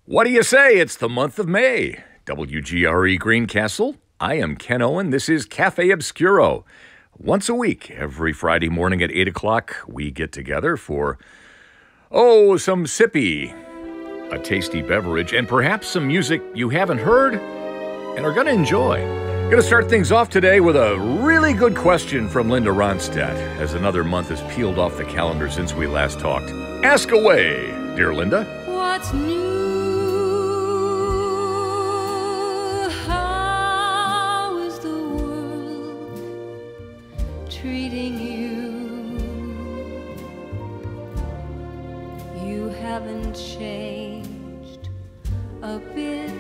What do you say? It's the month of May. WGRE Greencastle. I am Ken Owen. This is Café Obscuro. Once a week, every Friday morning at 8 o'clock, we get together for, some sippy, a tasty beverage, and perhaps some music you haven't heard and are going to enjoy. Going to start things off today with a really good question from Linda Ronstadt, as another month has peeled off the calendar since we last talked. Ask away, dear Linda. What's new? Treating you, you haven't changed a bit.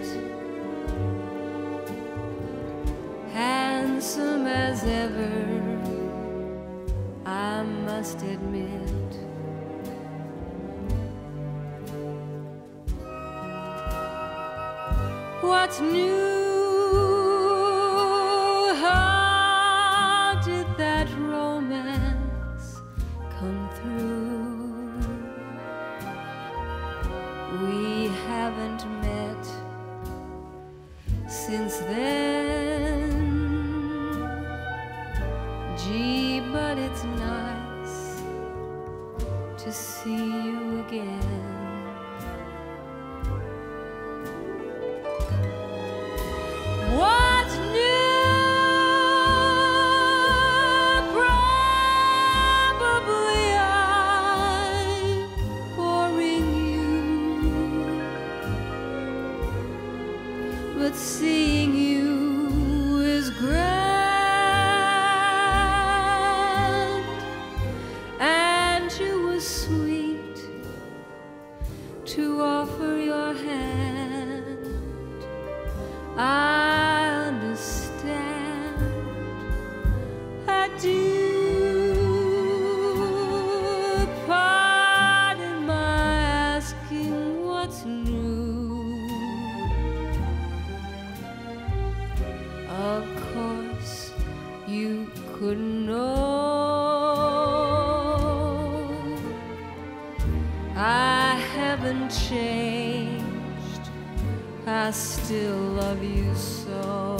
Handsome as ever, I must admit. What's new? That romance come through. We haven't met since then. Gee, but it's nice to see you again. What's new? But seeing you is grand, and you were sweet to offer your hand. I understand, I do. Pardon my asking what's new. Of course, you couldn't know. I haven't changed. I still love you so.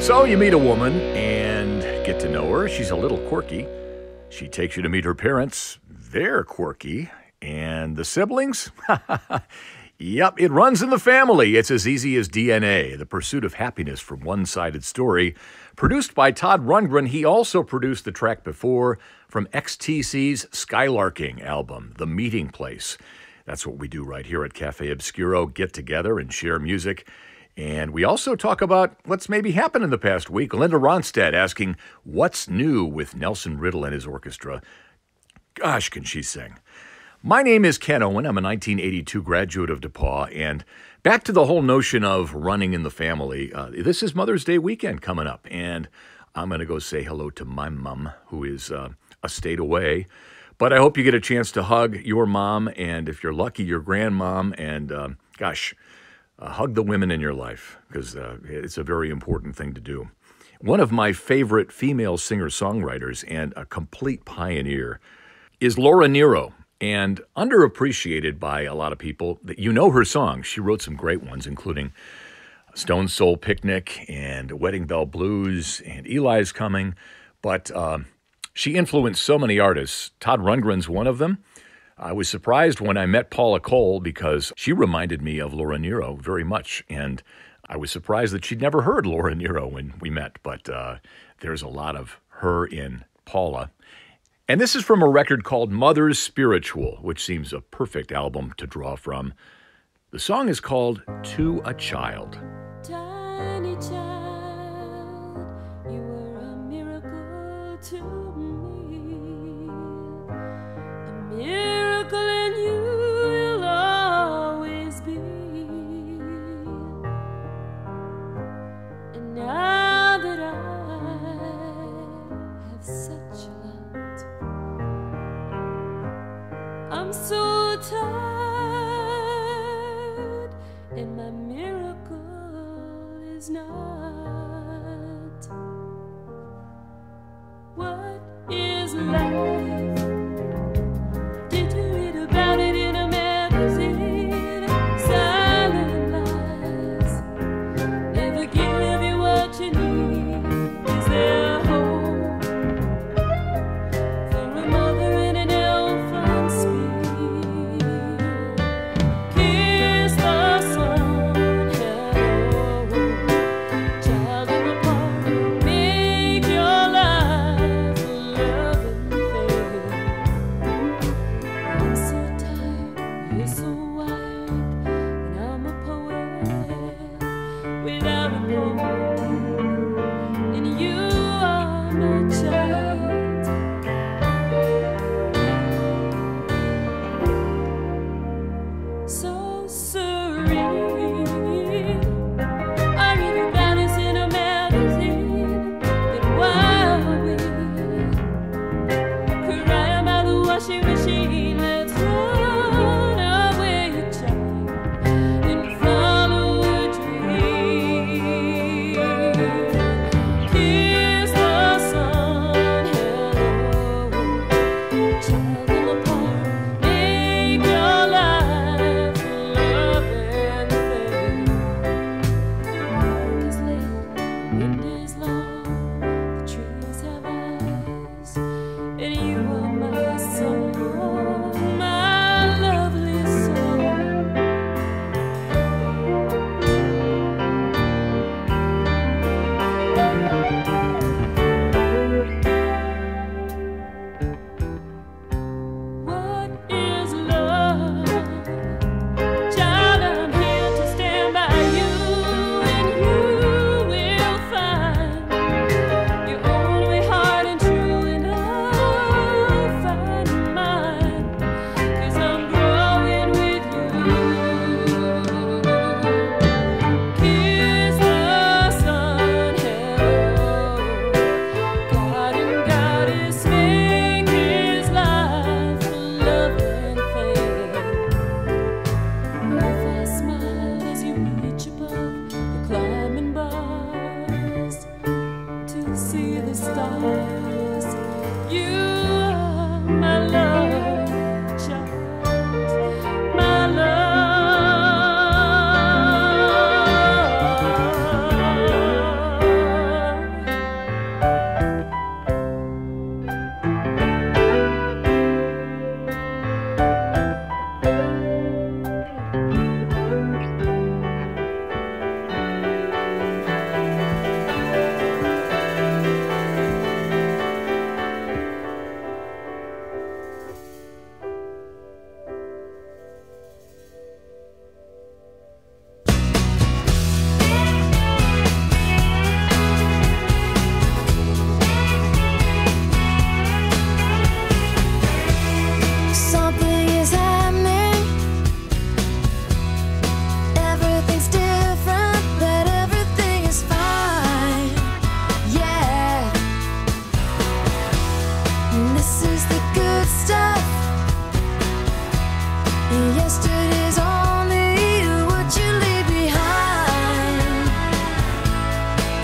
So you meet a woman and get to know her. She's a little quirky. She takes you to meet her parents. They're quirky. And the siblings? Yep, it runs in the family. It's as easy as DNA, the pursuit of happiness from One-Sided Story. Produced by Todd Rundgren, he also produced the track before from XTC's Skylarking album, The Meeting Place. That's what we do right here at Café Obscuro, get together and share music. And we also talk about what's maybe happened in the past week. Linda Ronstadt asking, what's new with Nelson Riddle and his orchestra? Gosh, can she sing. My name is Ken Owen. I'm a 1982 graduate of DePauw. And back to the whole notion of running in the family. This is Mother's Day weekend coming up. And I'm going to go say hello to my mom, who is a state away. But I hope you get a chance to hug your mom. And if you're lucky, your grandmom. And hug the women in your life, because it's a very important thing to do. One of my favorite female singer-songwriters and a complete pioneer is Laura Nyro, and underappreciated by a lot of people. You know her songs. She wrote some great ones, including Stone Soul Picnic and Wedding Bell Blues and Eli's Coming. But she influenced so many artists. Todd Rundgren's one of them. I was surprised when I met Paula Cole because she reminded me of Laura Nyro very much, and I was surprised that she'd never heard Laura Nyro when we met, but there's a lot of her in Paula. And this is from a record called Mother's Spiritual, which seems a perfect album to draw from. The song is called To a Child. Tiny child, you were a miracle to me. A miracle in you will always be. And now that I have such a lot, I'm so tired, and my miracle is not. What is life? Did you read about it in a magazine? Silent lies never give you what you need. Is there hope for a mother in an elephant speed? Kiss the sun, hello, child of the park. Make your life love and faith.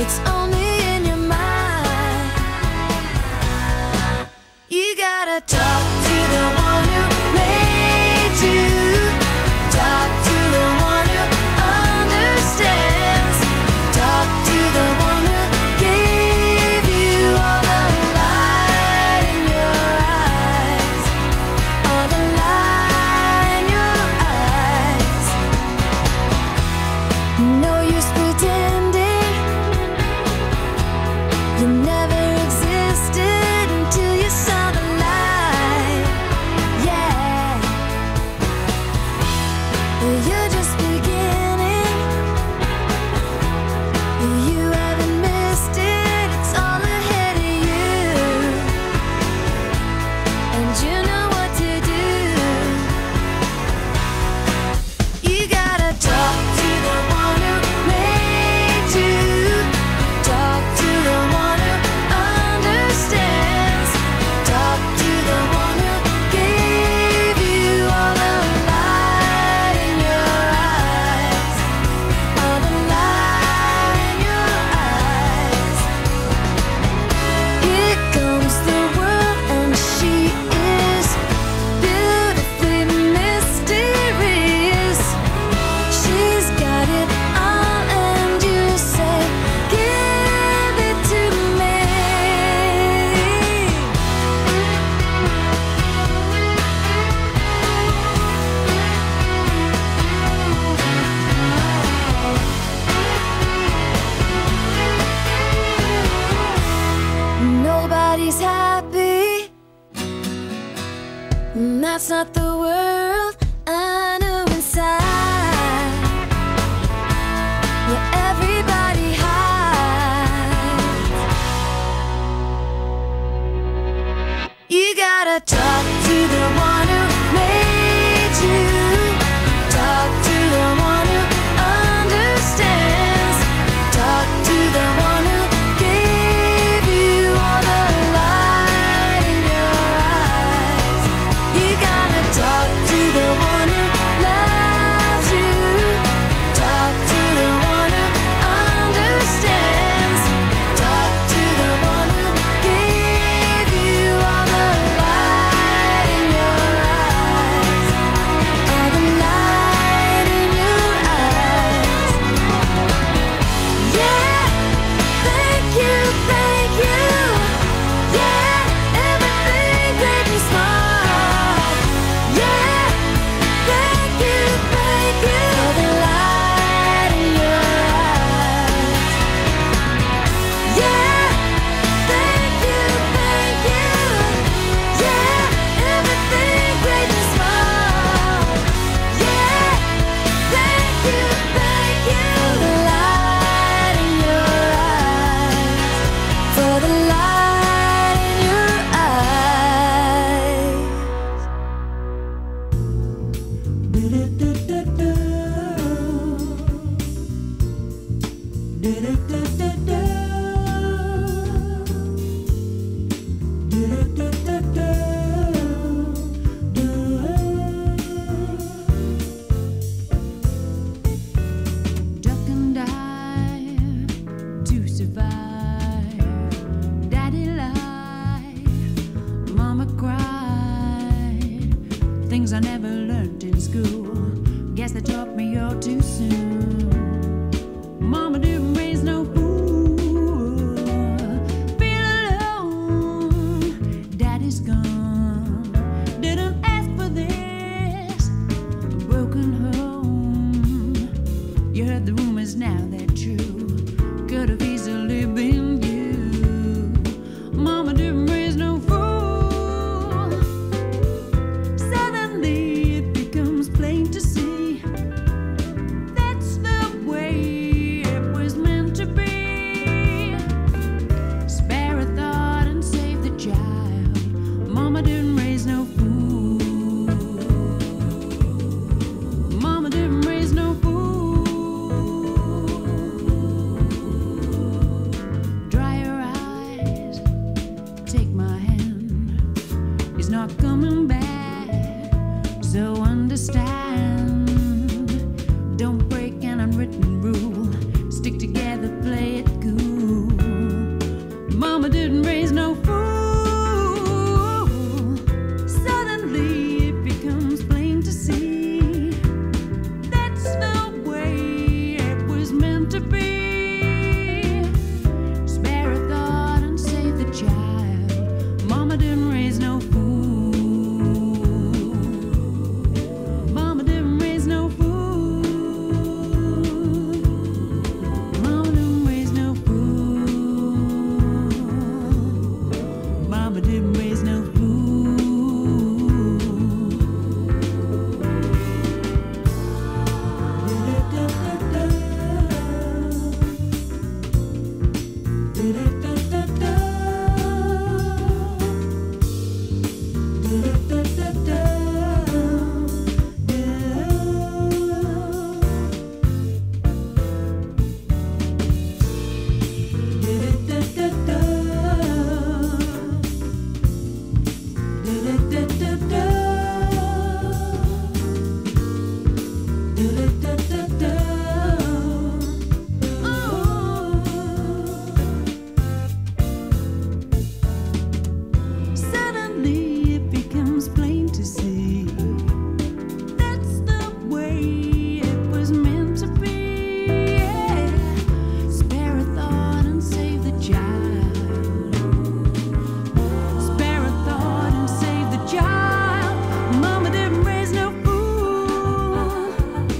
It's only in your mind. You gotta talk to the one who made you. Talk to the one who understands. Talk to the one who gave you all the light in your eyes. All the light in your eyes. No use pretending you never existed until you saw the light. Yeah. You're just beginning. You haven't missed it. It's all ahead of you. And you know what to do. You gotta talk to the one who made you. Talk to the one who understands. Talk to the one who gave you all the light in your eyes. All the light in your eyes. Here comes the world, and she is beautifully mysterious. She's got it all, and you say, give it to me. Nobody's happy. That's not the world I know inside. Where everybody hides. You gotta talk to the one who made you. Talk to the one who understands. Talk to the one who gave you all the light in your eyes. You gotta talk to the one who loves you. Talk to the one who understands. Talk to the one who gave you all the light in your eyes. All the light in your eyes. Yeah, thank you, thank you. Yeah, everything great and small. Yeah, thank you, thank you. For the light in your eyes. Yeah, thank you, thank you. Yeah, everything great and small. Yeah, thank you, thank you. For the light in your eyes. For the light in your eyes. Duck and dive to survive. Daddy lied, Mama cried. Things I never learned in school. Guess they taught me all too soon. Mama didn't raise no fool. Feel alone. Daddy's gone. Didn't ask for this. A broken home. You heard the rumors, now they're true. Could have easily been you. Mama didn't raise no fool. Suddenly it becomes plain to see. That's the way it was meant to be. Spare a thought and save the child. Mama didn't raise no fool. Mama didn't raise no fool. meant to be. Spare a thought and save the child. Mama didn't raise no fool. Mama didn't raise no fool. Mama didn't raise no fool. Mama didn't raise no fool. Suddenly it becomes plain to see that's the way it was meant to be. Yeah. Spare a thought and save the child. Spare a thought and save the child. Mama didn't raise no fool.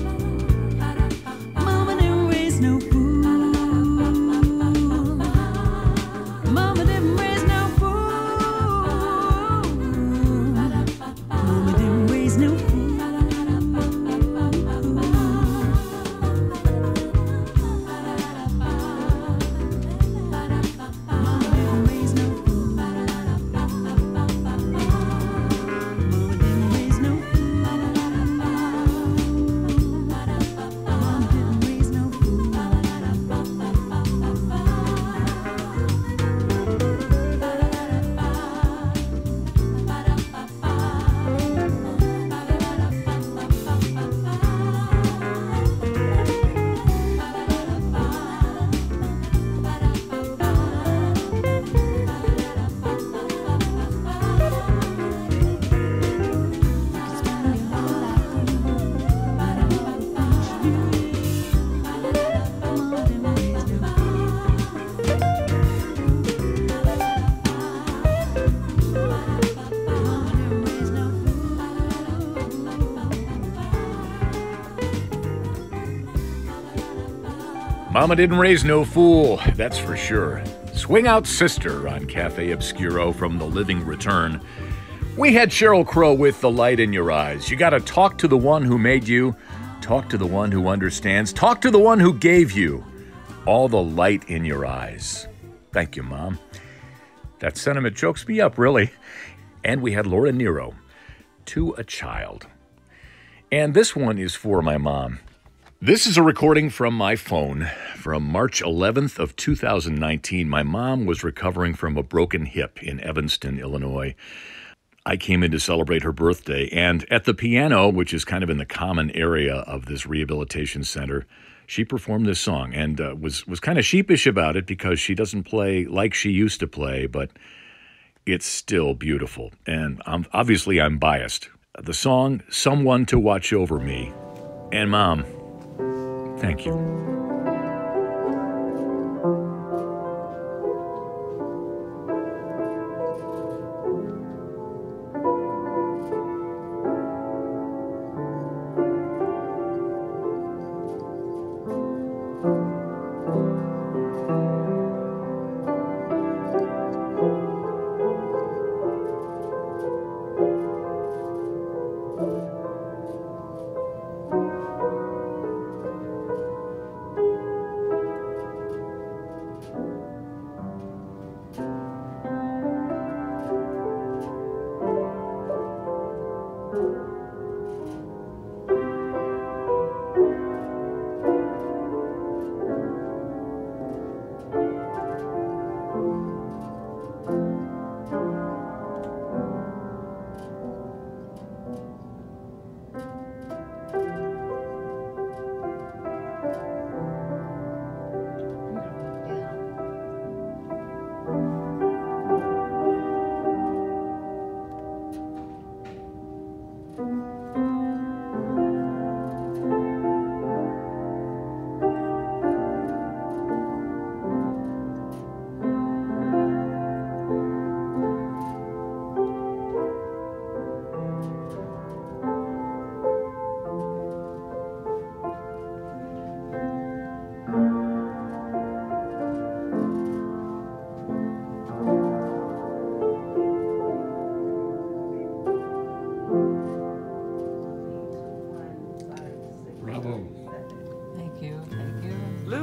Mama didn't raise no fool. Mama didn't raise no fool. Mama didn't raise no fool. Mama didn't raise no fool. Mama didn't raise no fool. Mama didn't raise no fool. Mama didn't raise no fool, that's for sure. Swing Out Sister on Café Obscuro from The Living Return. We had Sheryl Crow with The Light in Your Eyes. You gotta talk to the one who made you, talk to the one who understands, talk to the one who gave you all the light in your eyes. Thank you, Mom. That sentiment chokes me up, really. And we had Laura Nero, To a Child. And this one is for my mom. This is a recording from my phone from March 11th of 2019. My mom was recovering from a broken hip in Evanston, Illinois. I came in to celebrate her birthday, and at the piano, which is kind of in the common area of this rehabilitation center, she performed this song and was kind of sheepish about it because she doesn't play like she used to play, but it's still beautiful. And obviously I'm biased. The song, Someone to Watch Over Me. And Mom, thank you.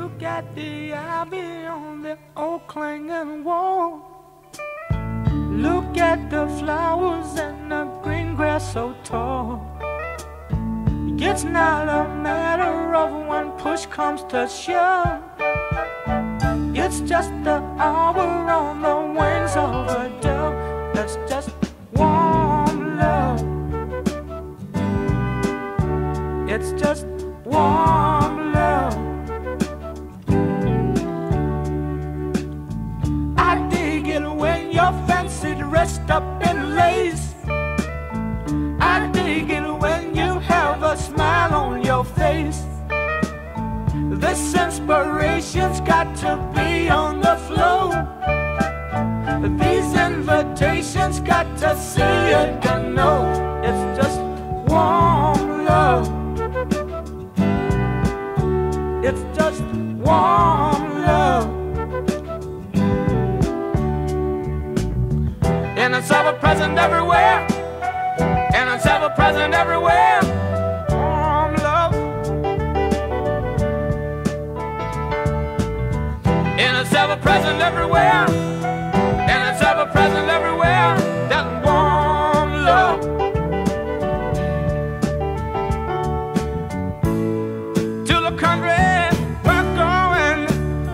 Look at the ivy on the old clanging wall. Look at the flowers and the green grass so tall. It's not a matter of when push comes to shove. It's just the hour on the wings of a dove. That's just warm love. It's just warm love. I dig it when you're fancy dressed up in lace. I dig it when you have a smile on your face. This inspiration's got to be on the floor. These invitations got to see it to know. It's just warm love. It's just warm love. And it's ever present everywhere. And it's ever present everywhere. Warm love. And it's ever present everywhere. And it's ever present everywhere. That warm love. To the country we're going,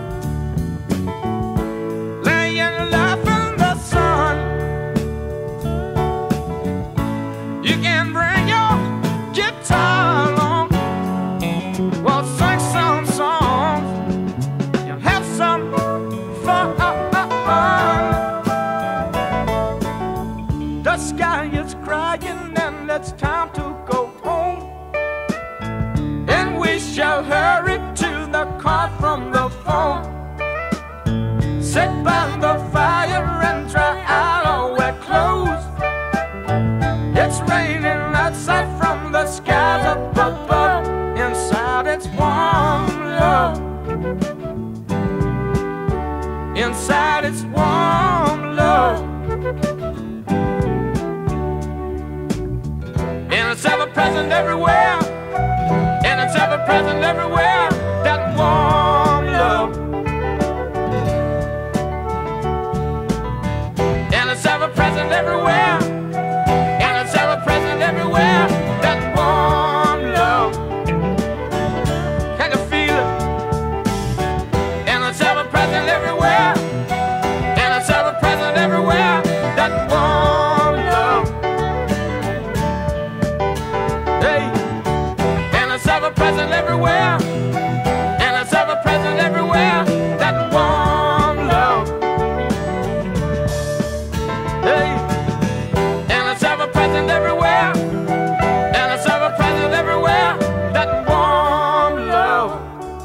laying life in the sun. You can bring your guitar along. We'll sing some songs and have some fun. The sky is crying and it's time to go home. And we shall hurry to the car from the phone. Sit by the fire and dry out our wet clothes. It's raining outside from the skies up above. Inside it's warm love. Inside it's warm love. And it's ever present everywhere. And it's ever present everywhere. That warm love. And it's ever present everywhere. And it's ever present everywhere. That warm love. Can you feel it? And it's ever present everywhere. And it's ever present everywhere. That warm love. Hey. And it's ever present everywhere. And it's ever present everywhere. That warm love. Hey. And it's ever present everywhere. And it's ever present everywhere. That warm love.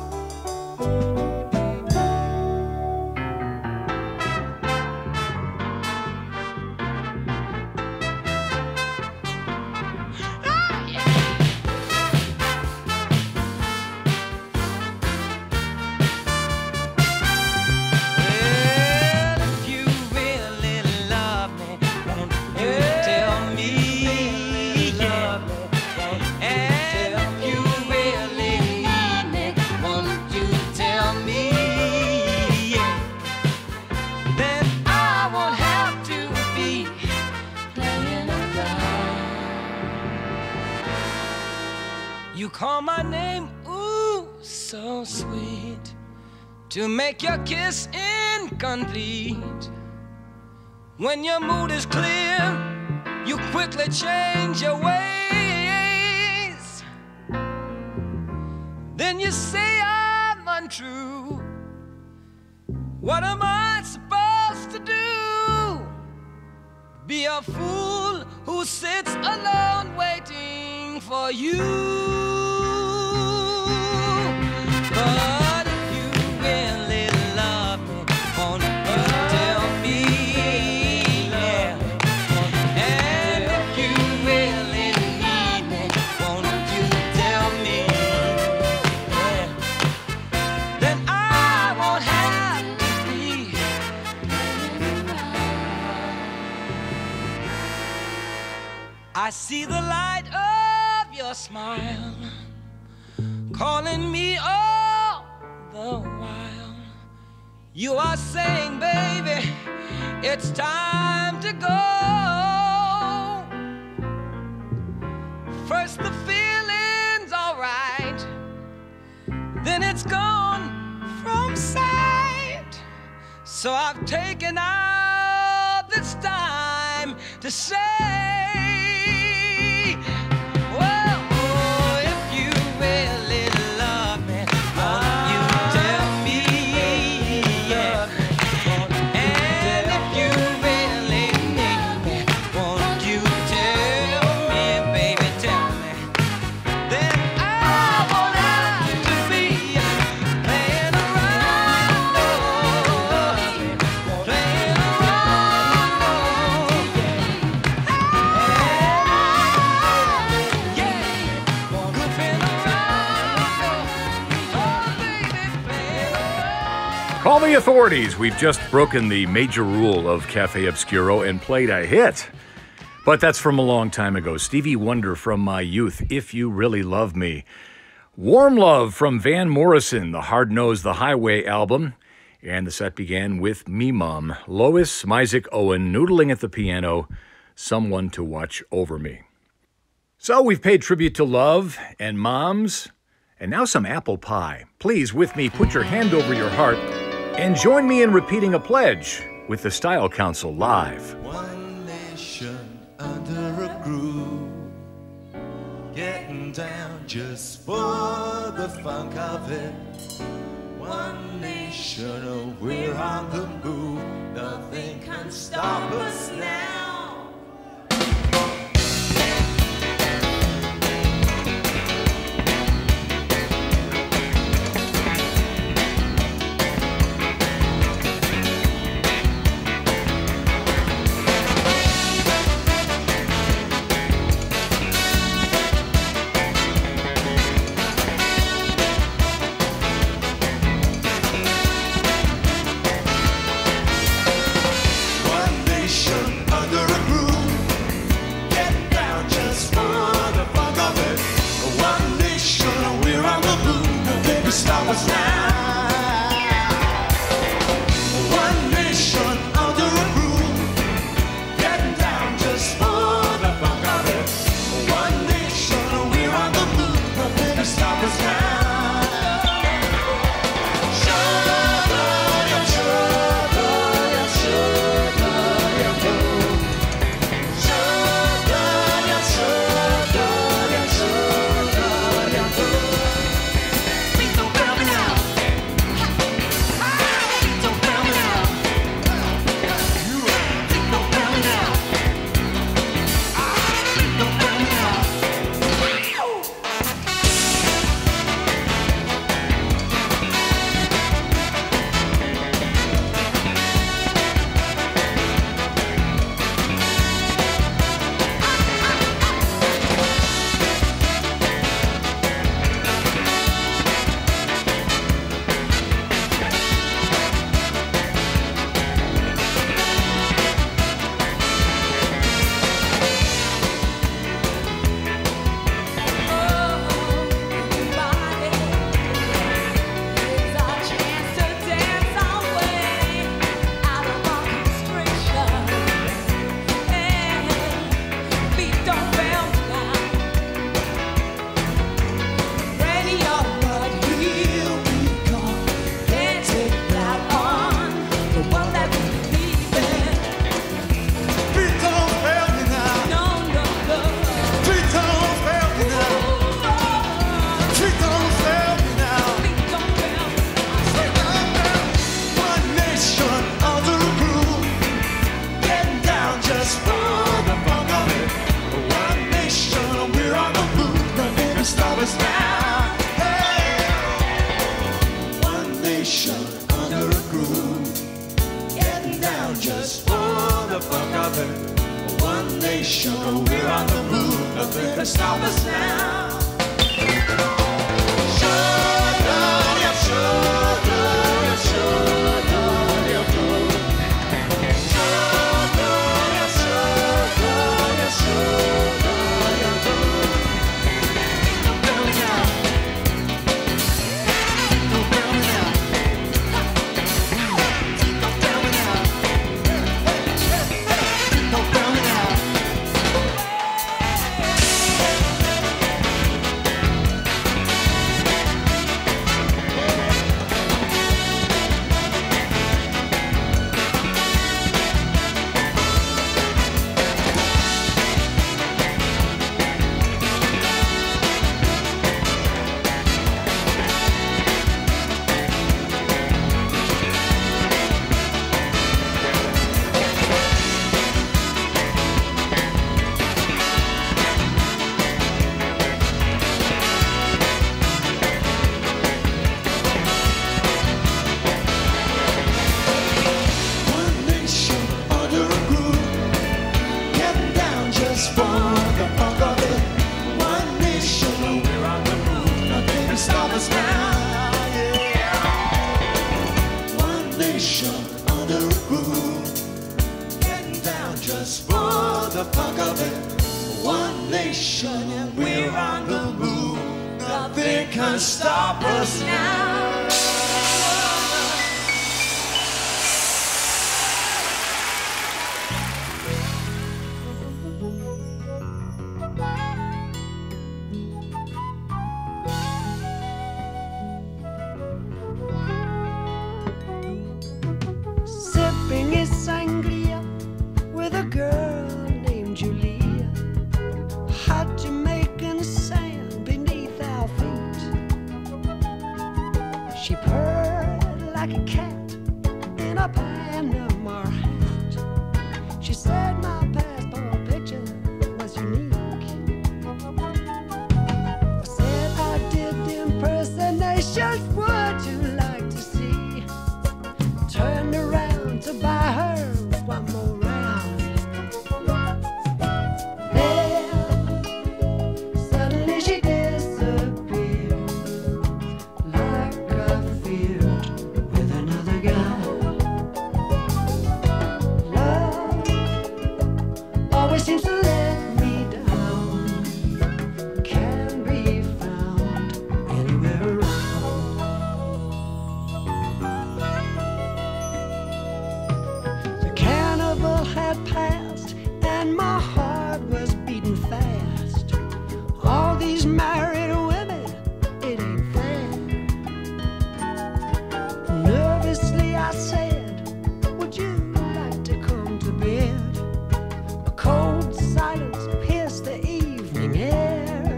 Well, if you really love me, won't you tell me? Yeah. And if you really need me, won't you tell me? Yeah. Then I won't have to be playing around. You call my name, ooh, so sweet, to make your kiss incomplete. When your mood is clear, you quickly change your ways. Then you say I'm untrue. What am I supposed to do? Be a fool who sits alone waiting for you. But if you really love me, won't you tell me? Yeah. And if you really need me, won't you tell me? Yeah. Then I won't have to be hanging around. I see the light of your smile calling me all the a while. You are saying, baby, it's time to go. First the feeling's alright, then it's gone from sight. So I've taken out this time to say, well, if you really love me, won't you tell me? Yeah. And if you really need me, won't you tell me, baby, tell me? Then I won't have to be playing around, no, playing around, no, yeah, goofing around, oh, baby, playing around. Call the authorities. We've just broken the major rule of Café Obscuro and played a hit. But that's from a long time ago. Stevie Wonder from my youth, If You Really Love Me. Warm Love from Van Morrison, the Hard Nosed the Highway album. And the set began with Me Mom, Lois Smisek Owen noodling at the piano, Someone to Watch Over Me. So we've paid tribute to love and moms, and now some apple pie. Please, with me, put your hand over your heart and join me in repeating a pledge with the Style Council live. One nation under a groove, getting down just for the funk of it. One nation, oh, we're on the move. Nothing can stop us now. One nation under a groove, getting down just for the funk of it. One nation, we're on the move. Nothing can stop us now. One nation under a groove, getting down just for the funk of it. One nation, we're on the move. Nothing can stop us now. One nation, we're on the move. Nothing can stop us now. Now nation under a groove, getting down just for the fuck of it. One nation and we're on the move. Nothing can stop us now. Sipping his sangria with a girl named Julia. Hot Jamaican sand beneath our feet. She purred like a cat in a Panama hat. She said my passport picture was unique. I said I did impersonations, would you like to see? Turned around to buy her one more round. Then suddenly she disappeared, like I feared, with another guy. Love always seems to let me down. Can be found anywhere around. The carnival had passed and my heart was beating fast. All these married women, it ain't fair. Nervously I said, would you like to come to bed? A cold silence pierced the evening air.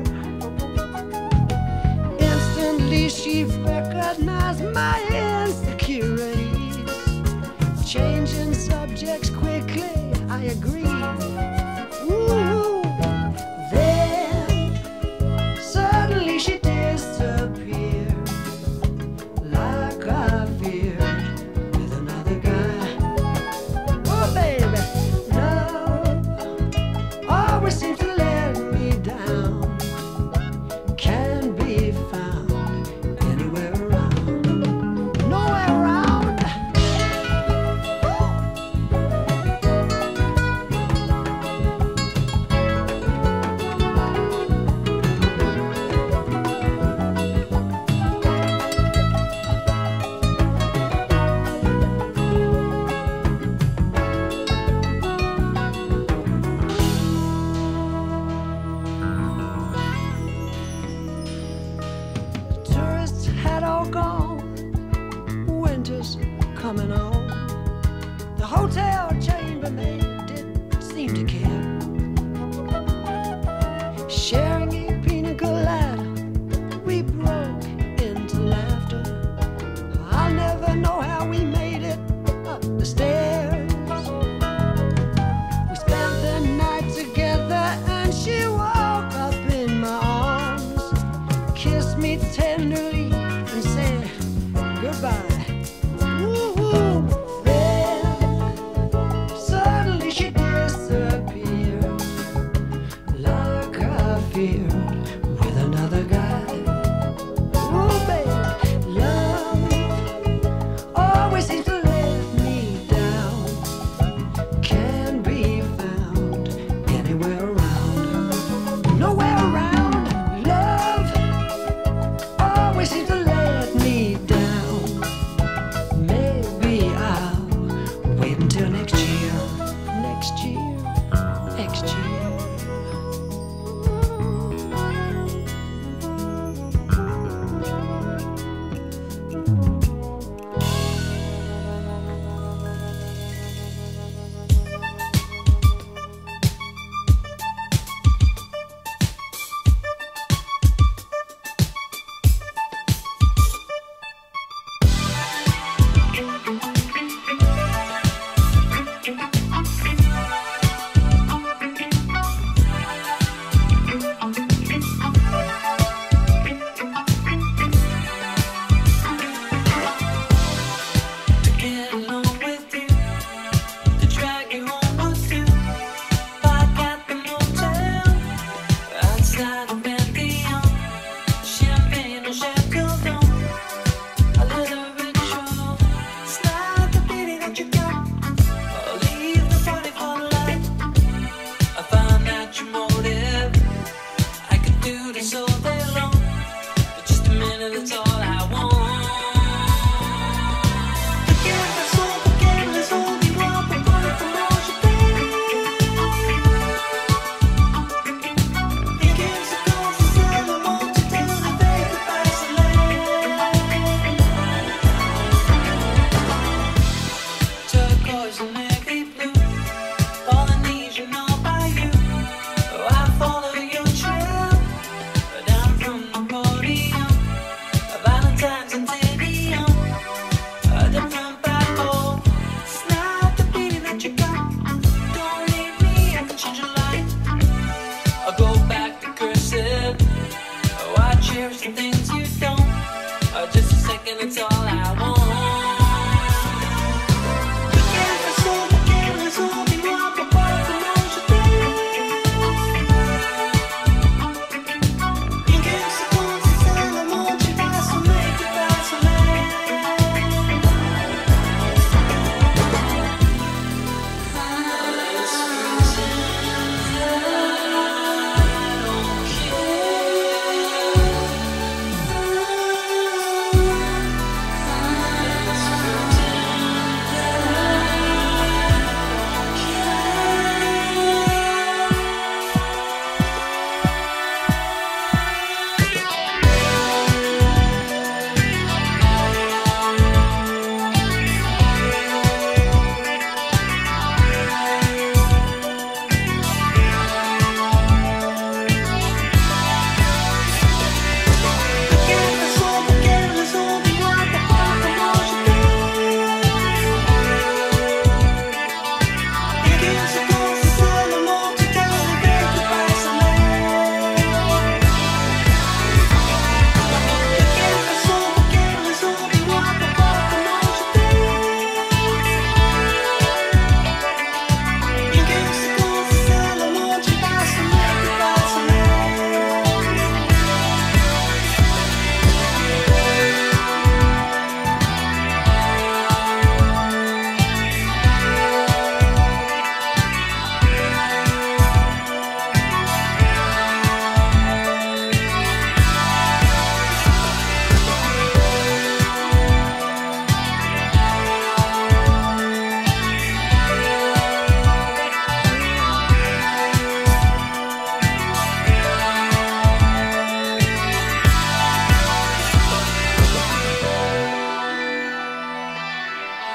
Instantly she recognized my insecurities. Changing subjects quickly, I agreed. Ooh, then suddenly she disappeared, like I feared, with another guy. Oh, baby, love always seems to let me down. Can be found anywhere around. Nowhere around. Tourists had all gone, winter's coming on. The hotel chambermaid didn't seem to care. Sharing a pina colada, we broke into laughter. I'll never know how we made it up the stairs. We spent the night together and she woke up in my arms, kissed me tenderly and said goodbye. Ooh, then suddenly she disappeared, like I feared, with another guy. Ooh, baby, love always seems to let me down. Can be found anywhere around. Nowhere around. Love always seems to let me down.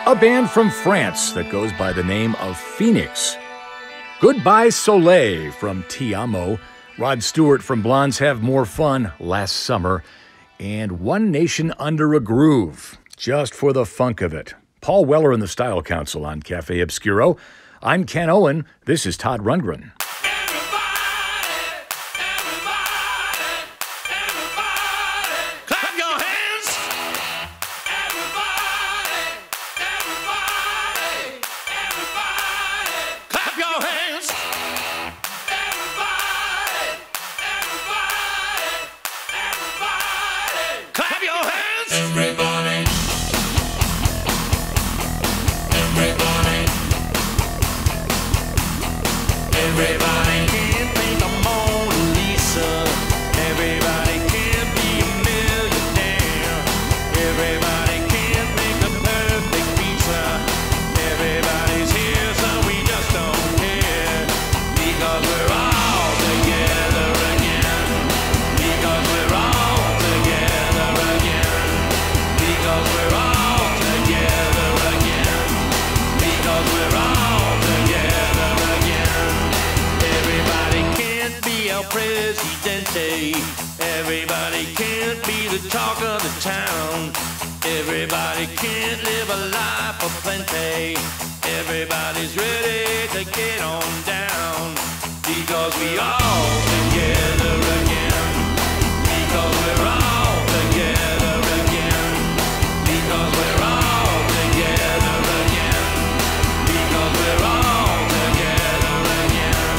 a band from France that goes by the name of Phoenix. Goodbye Soleil from Ti Amo, Rod Stewart from Blondes Have More Fun Last Summer, and One Nation Under a Groove, just for the funk of it. Paul Weller and the Style Council on Café Obscuro. I'm Ken Owen. This is Todd Rundgren. Everybody can't be the talk of the town. Everybody can't live a life of plenty. Everybody's ready to get on down, because we all together again. Because we're all together again. Because we're all together again. Because we're all together again.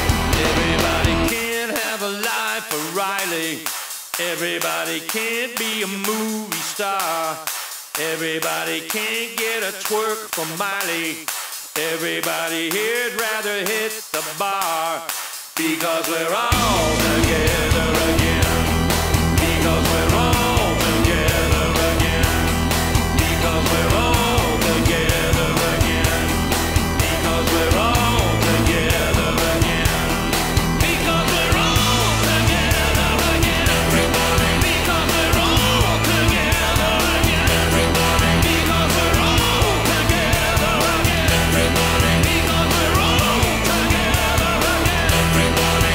Everybody can't have a life of Riley. Everybody can't be a movie star. Everybody can't get a twerk from Miley. Everybody here'd rather hit the bar, because we're all together again. Because we're all together again. Because we're all together again. Because we're all together again. Because we're all together again. Everybody. Because we're all together again. Everybody. Because we're all together again. Everybody. Because we're all together again. Everybody.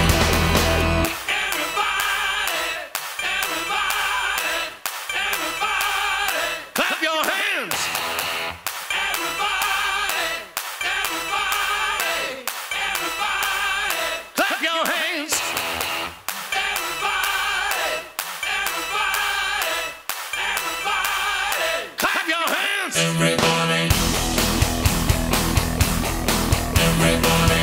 Everybody. Clap your hands. Clap your hands. Clap your hands. Everybody. Everybody.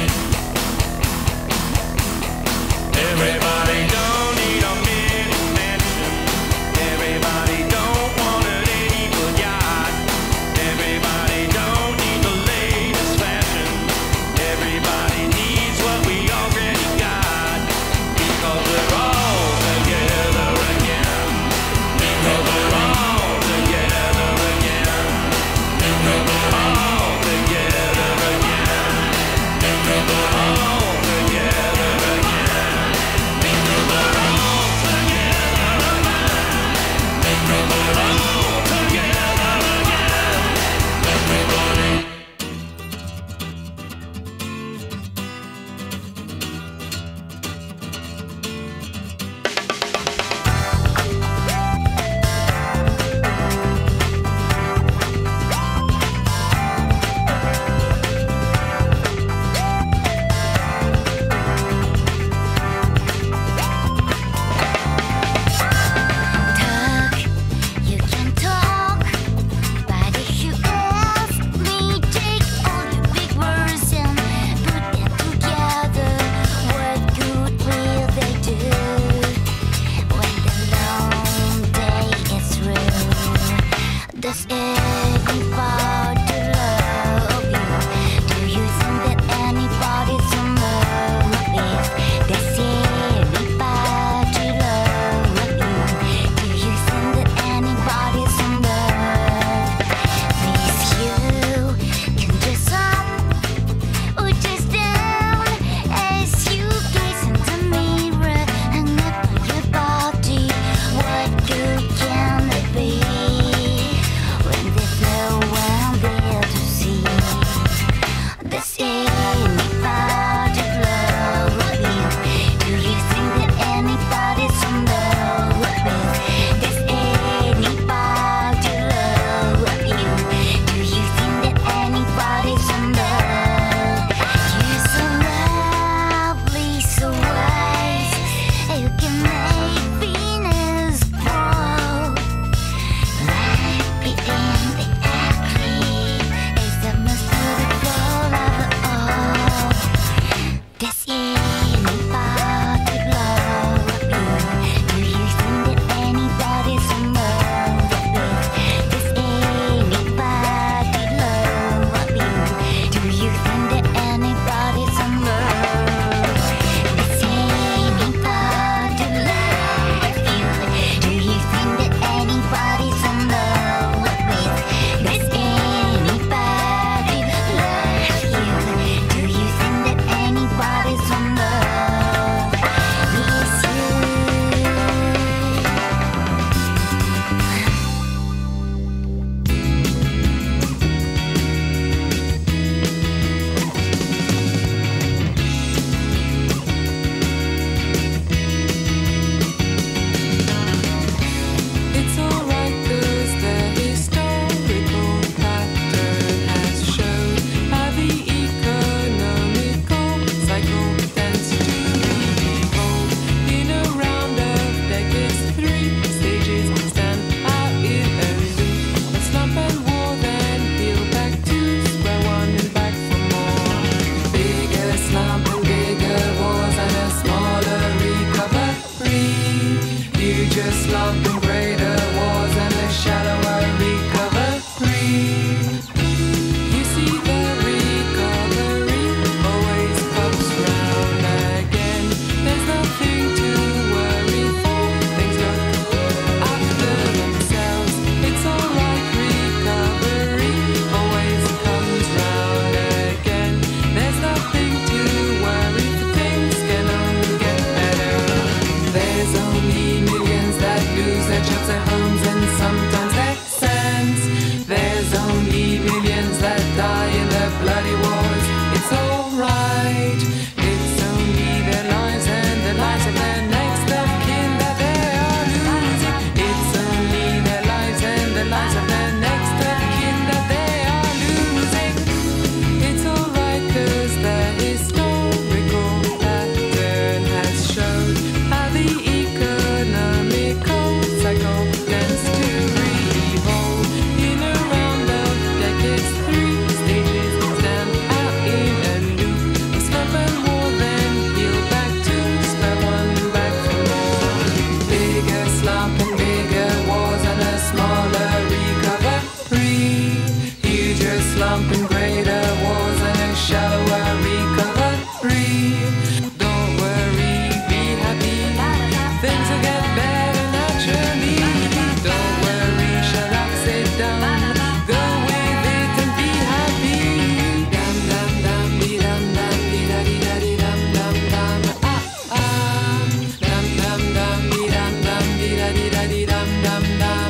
Everybody don't need a mini mansion. Everybody don't want an eagle yacht. Everybody don't need the latest fashion. Everybody needs what we already got, because we're all together again. Because we're all together again. Because we're all together again. Because we're all together again. Because we're all together again. Because we're all together again. Everybody. Talk, you can talk, but if you ask me, take all the big words and put them together. What good will they do when the long day is through? Does anybody love you? Do you think that anybody's in love with? Does anybody love you? Do you think that anybody's in love with you? Can dress up or just down as you gaze in the mirror and look at your body. What good can it be when there's no one slump and greater wars and a shallower recovery. Don't worry, be happy. Things will get better naturally. Don't worry, shut up, sit down. Go with it and be happy. Dum dum dum dee dum dum dee da dee da dee dum dum dum dum dum dum dee dum dum dee da dee da dee dum dum dum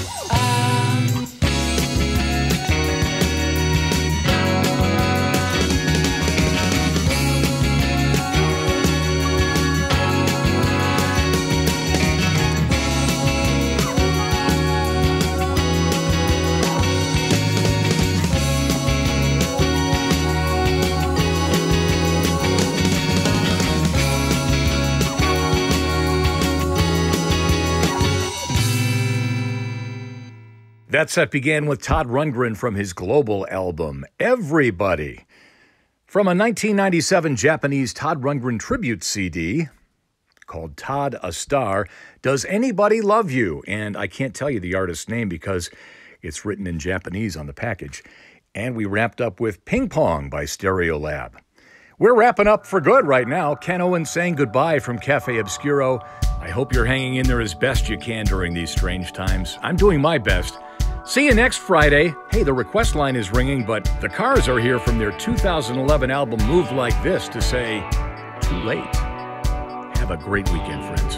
That set began with Todd Rundgren from his global album, Everybody. From a 1997 Japanese Todd Rundgren tribute CD called Todd a Star, Does Anybody Love You? And I can't tell you the artist's name because it's written in Japanese on the package. And we wrapped up with Ping Pong by Stereolab. We're wrapping up for good right now. Ken Owen saying goodbye from Café Obscuro. I hope you're hanging in there as best you can during these strange times. I'm doing my best. See you next Friday. Hey, the request line is ringing, but the Cars are here from their 2011 album Move Like This to say, too late. Have a great weekend, friends.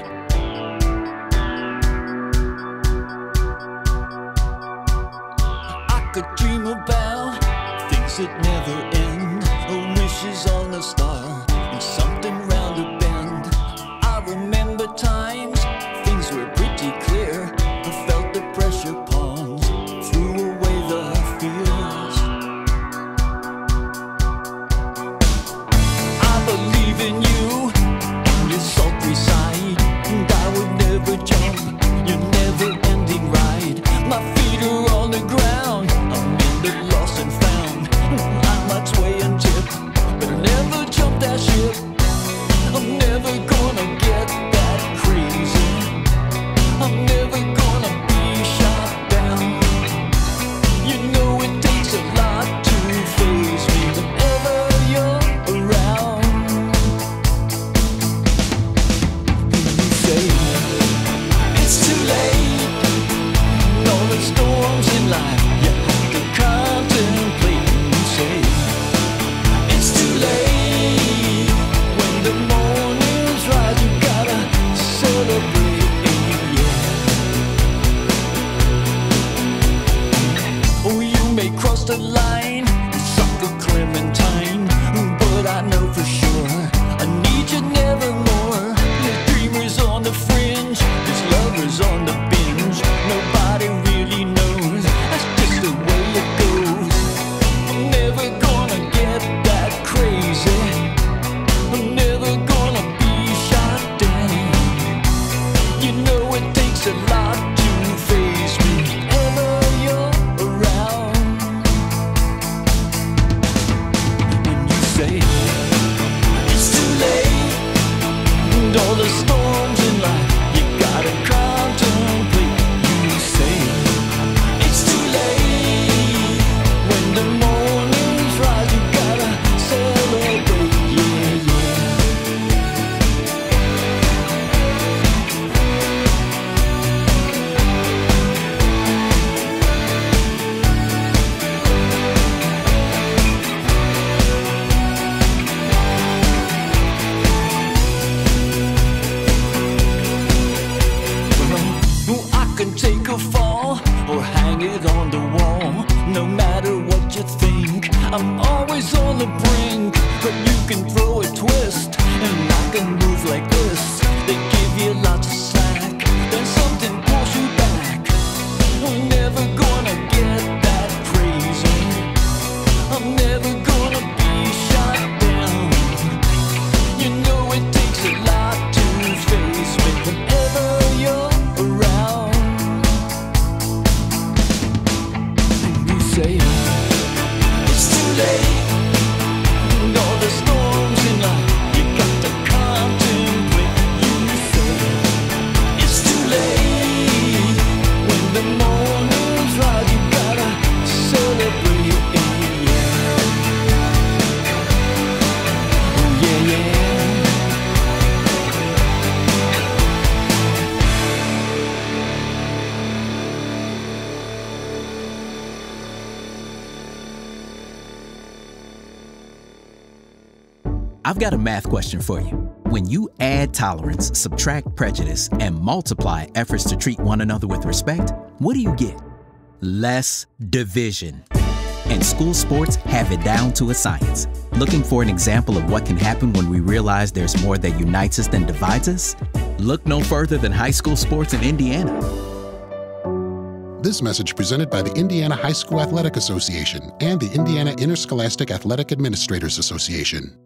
I could dream about things that never end, wishes on a star and something round a bend. I remember times things were pretty clear. I felt the pressure pawns threw away the fears. I believe in you and your sultry side, and I would never jump your never-ending ride. My feet are on the ground, I'm in the lost and found. I might sway and tip, but I never jump that ship. I'm never gonna get that crazy. I'm never gonna be shot down. You know it takes a lot to face me whenever you're around. You say it's too late. All the storms in life you have to contemplate. You say it's too late. When the morning's rise, you gotta celebrate, yeah. Oh, you may cross the line, suck a clementine, but I know for sure I need you nevermore. There's dreamers on the fringe, there's lovers on the binge. Nobody really knows, that's just the way it goes. I'm never gonna get that crazy. I'm never gonna be shot down. You know it takes a lot to face me whenever you're around. And you say it's too late. And all the storms in life you gotta contemplate. You say it's too late. When the morning's rise, you gotta celebrate, yeah, yeah. I can take a fall or hang it on the wall. No matter what you think, I'm always on the brink. But you can throw a twist, and I can move like this. They give you lots of slack, then something pulls you back. I'm never gonna get that crazy. I'm never gonna be shot down. You know it takes a lot to face me whenever you're around. And you say it's too late. And all the storms in life you got to contemplate. You say it's too late. When the morning's rise, you gotta celebrate. I've got a math question for you. When you add tolerance, subtract prejudice, and multiply efforts to treat one another with respect, what do you get? Less division. And school sports have it down to a science. Looking for an example of what can happen when we realize there's more that unites us than divides us? Look no further than high school sports in Indiana. This message presented by the Indiana High School Athletic Association and the Indiana Interscholastic Athletic Administrators Association.